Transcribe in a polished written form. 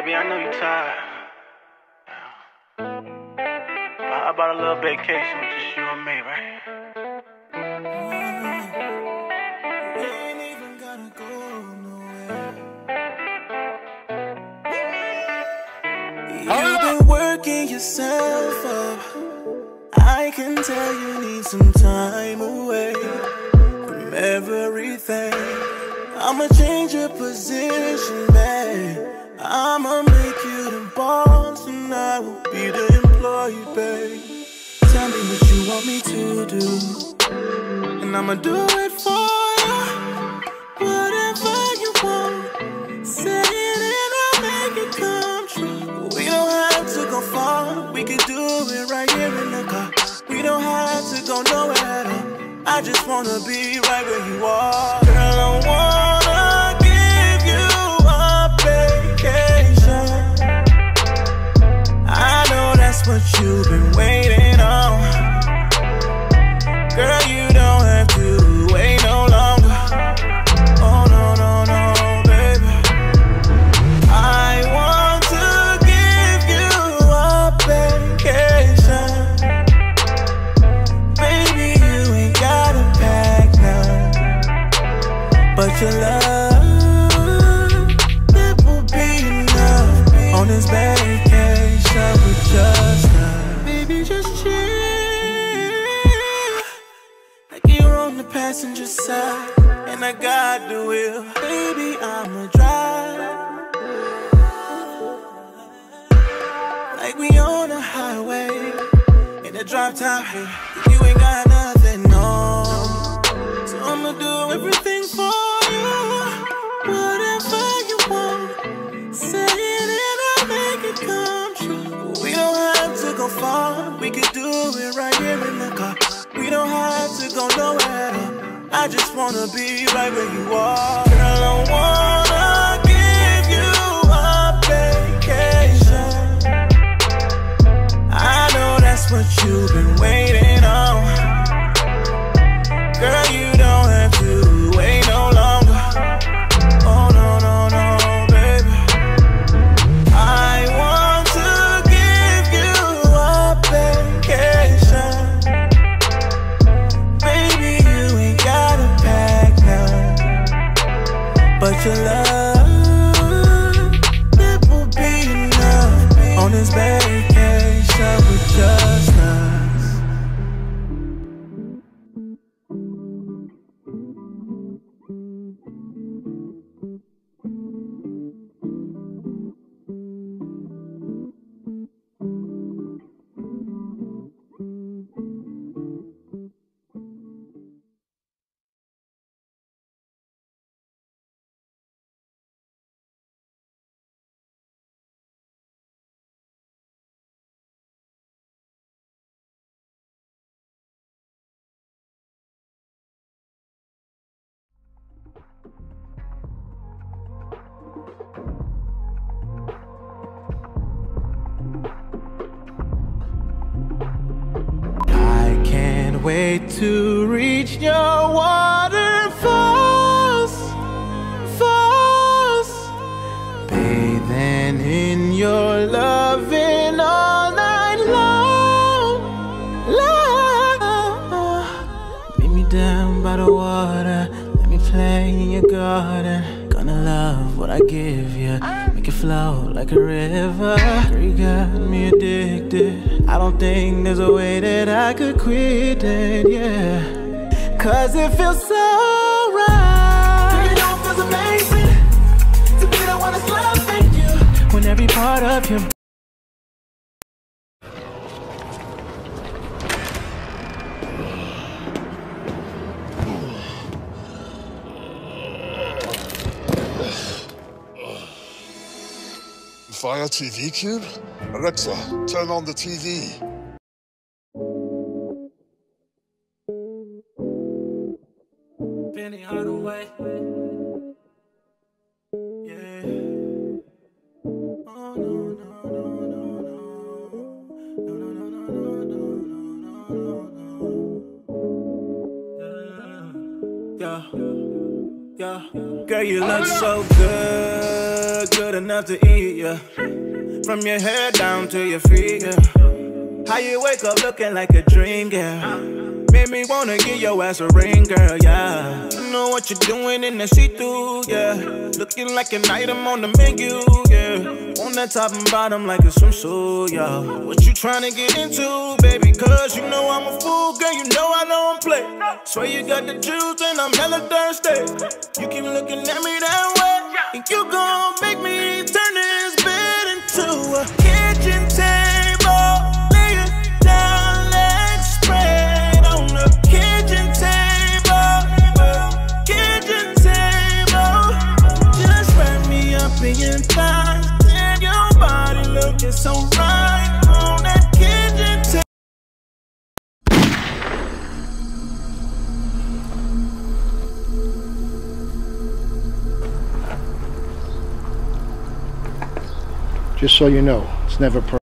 Baby, I know you're tired. How about a little vacation with just you and me, right? We ain't even gotta go nowhere. You've been working yourself up. I can tell you need some time away from everything. I'ma change your position, babe. I'ma make you the boss and I will be the employee, babe. Tell me what you want me to do, and I'ma do it for you. Whatever you want, say it and I'll make it come true. We don't have to go far, we can do it right here in the car. We don't have to go nowhere at all. I just wanna be right where you are. Girl, I wanna give you a vacation. I know that's what you've been waiting on. Girl, you don't have to wait no longer. Oh, no, no, no, baby. I want to give you a vacation. Baby, you ain't gotta pack now, but your love, that will be enough on this vacation with just us. Baby, just chill, like you're on the passenger side and I got the wheel. Baby, I'ma drive like we on a highway in a drop top. You ain't got nothing, no. So I'ma do everything for you. Whatever you want, say it and I'll make it come true. We don't have to go far, we can do it right here in the car. We don't have to go nowhere at all. I just wanna be right where you are. Girl, I wanna give you a vacation. I know that's what you've been waiting on. Girl, you don't have to wait no longer. Oh, no, no, no, baby. I want to give you a vacation. Baby, you ain't gotta pack now, but your love, that will be enough on this vacation with just us. Wait to reach your waterfalls, falls, bathing in your loving all night long, long. Meet me down by the water, let me play in your garden. Gonna love what I give you, make it flow like a river. Girl, you got me addicted. I don't think there's a way that I could quit it, yeah. Cause it feels so right. Girl, you know it feels amazing to be the one that's loving you when every part of you. Fire TV Cube? Alexa, turn on the TV. Penny Hardaway. Yeah. Oh, no, no, no, no, no. No, no, no, no, no, no, no, no, no. Yeah. Yeah. Girl, you look so good, good enough to eat, yeah. From your head down to your feet, yeah. How you wake up looking like a dream, girl. Made me wanna give your ass a ring, girl, yeah. You know what you're doing in the see-through, yeah. Looking like an item on the menu, yeah. On the top and bottom like a swimsuit, yeah. What you tryna get into, baby? Cause you know I'm a fool, girl, you know I don't play. Swear you got the juice and I'm hella thirsty. You keep looking at me that way, and you gon' make me turn this bed into a kitchen table. Lay it down, let's spread on the kitchen table. Kitchen table. Just wrap me up in your thighs. Damn, your body looking so right on that kitchen table. Just so you know, it's never perfect.